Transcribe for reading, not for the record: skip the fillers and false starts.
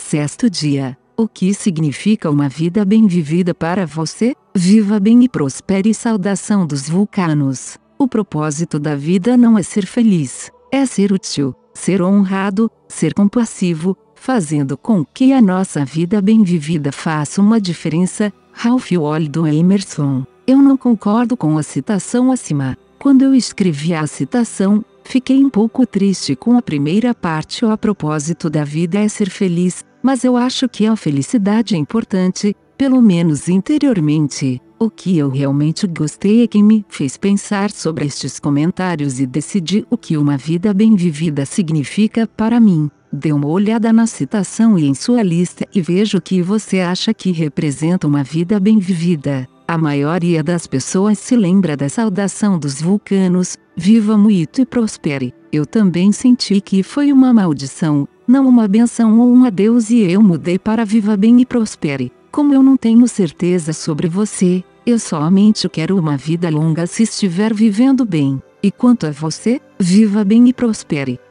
Sexto dia. O que significa uma vida bem vivida para você? Viva bem e prospere. Saudação dos vulcanos. O propósito da vida não é ser feliz, é ser útil, ser honrado, ser compassivo, fazendo com que a nossa vida bem vivida faça uma diferença. Ralph Waldo Emerson. Eu não concordo com a citação acima. Quando eu escrevi a citação, fiquei um pouco triste com a primeira parte. O propósito da vida é ser feliz, mas eu acho que a felicidade é importante, pelo menos interiormente. O que eu realmente gostei é que me fez pensar sobre estes comentários e decidir o que uma vida bem vivida significa para mim. Dê uma olhada na citação e em sua lista e veja o que você acha que representa uma vida bem vivida. A maioria das pessoas se lembra da saudação dos vulcanos: viva muito e prospere. Eu também senti que foi uma maldição, não uma benção ou um adeus, e eu mudei para viva bem e prospere. Como eu não tenho certeza sobre você, eu somente quero uma vida longa se estiver vivendo bem. E quanto a você, viva bem e prospere.